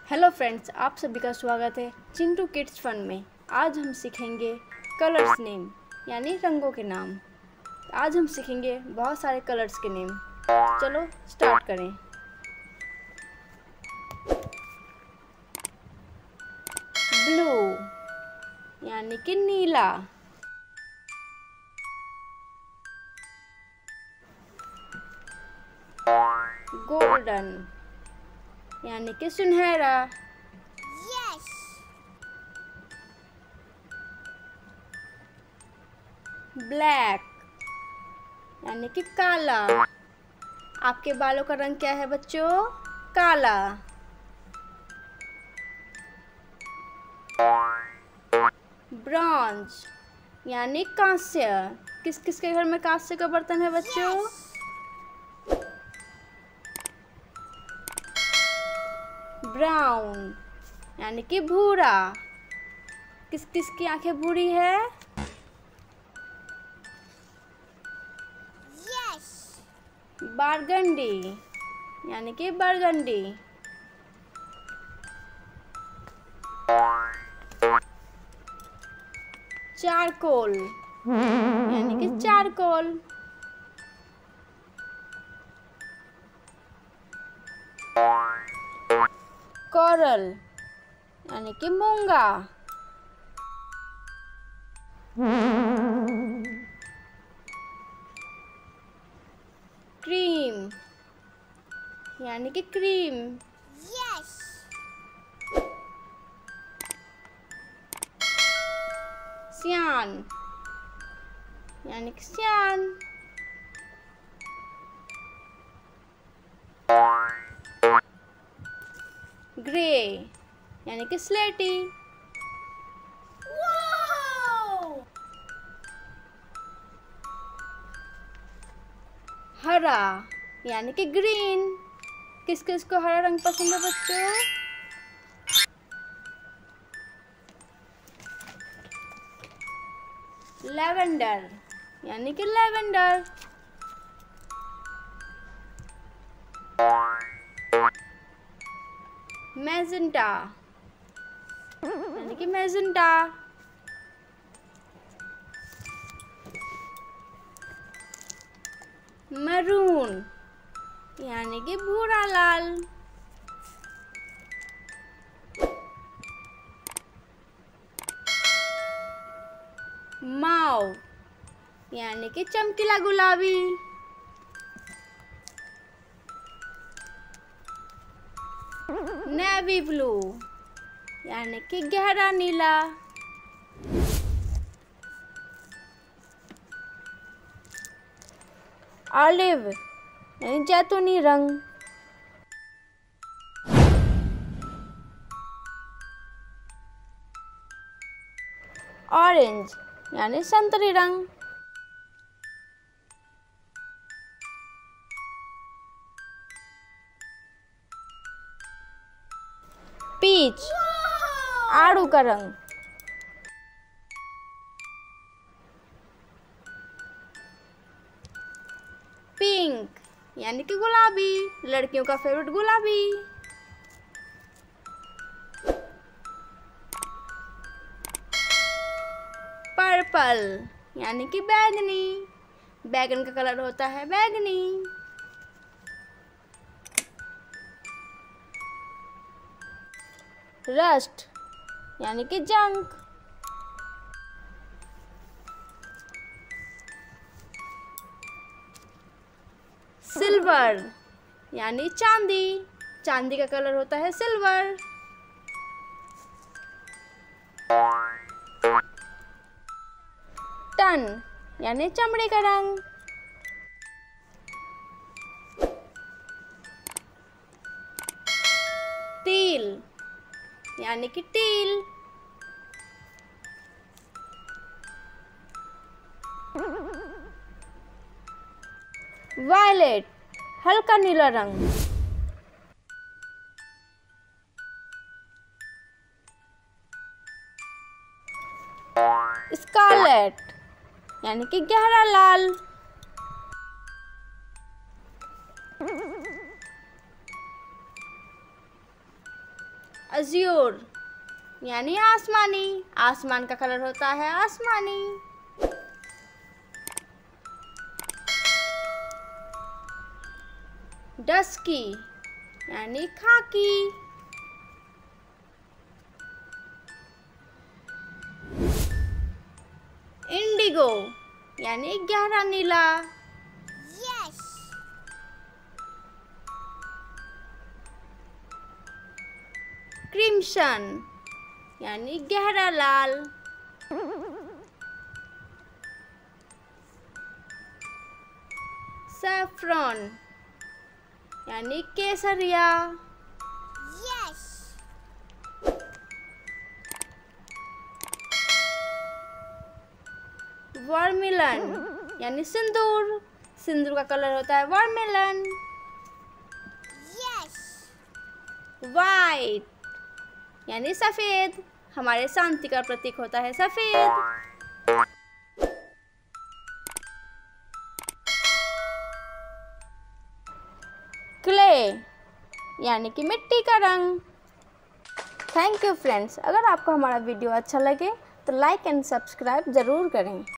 Hello friends, आप सभी का स्वागत है चिंटू किड्स फन में। आज हम सीखेंगे कलर्स नेम यानी रंगों के नाम। आज हम सीखेंगे बहुत सारे कलर्स के नेम। चलो स्टार्ट करें। ब्लू यानी कि नीला। गोल्डन यानी कि सुनहरा। ब्लैक यानी कि काला। आपके बालों का रंग क्या है बच्चों? काला। ब्रॉन्ज यानी कांस्य। किस किस के घर में कांस्य का बर्तन है बच्चों? ब्राउन यानी कि भूरा। किस किस की आंखें भूरी है? बारगंडी यानी कि बरगंडी। चारकोल यानी कि चारकोल। कोरल यानी कि मूंगा। क्रीम यानी कि क्रीम। सियान यानी कि सियान। ग्रे यानी कि स्लेटी। हरा यानी कि ग्रीन। किस किस को हरा रंग पसंद है बच्चों? लेवेंडर यानी कि लेवेंडर। मैजेंटा यानी कि मैजेंटा। मरून यानी कि भूरा लाल। माव यानी कि चमकीला गुलाबी। नेवी ब्लू यानी कि गहरा नीला। ऑलिव यानी जैतूनी रंग। ऑरेंज यानी संतरी रंग। पीच आड़ू का रंग। पिंक यानी कि गुलाबी, लड़कियों का फेवरेट गुलाबी। पर्पल यानी कि बैगनी, बैगन का कलर होता है बैगनी। रस्ट यानी कि जंक। सिल्वर यानी चांदी, चांदी का कलर होता है सिल्वर। टन यानी चमड़े का रंग। टील यानी कि टील। वायलेट हल्का नीला रंग। स्कारलेट यानी कि गहरा लाल। अज़्योर यानी आसमानी, आसमान का कलर होता है आसमानी। डस्की यानी खाकी। इंडिगो यानी गहरा नीला। Yes. क्रिम्सन यानी गहरा लाल। सैफ्रॉन यानी केसरिया। Yes. वर्मिलन यानी सिंदूर, सिंदूर का कलर होता है वर्मिलन। Yes. वाइट यानी सफ़ेद, हमारे शांति का प्रतीक होता है सफ़ेद। क्ले यानी कि मिट्टी का रंग। थैंक यू फ्रेंड्स, अगर आपको हमारा वीडियो अच्छा लगे तो लाइक एंड सब्सक्राइब ज़रूर करें।